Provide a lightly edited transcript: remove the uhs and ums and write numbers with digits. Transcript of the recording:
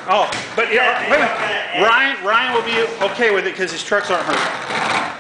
Oh, but yeah, wait a minute. Ryan will be okay with it because his trucks aren't hurt.